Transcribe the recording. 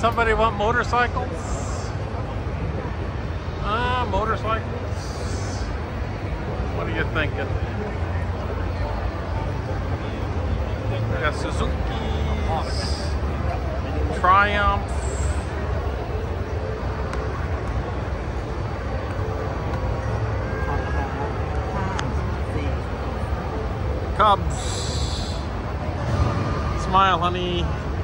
somebody want motorcycles? Motorcycles. What are you thinking? We got Suzuki's, Triumph, Cubs. Smile, honey.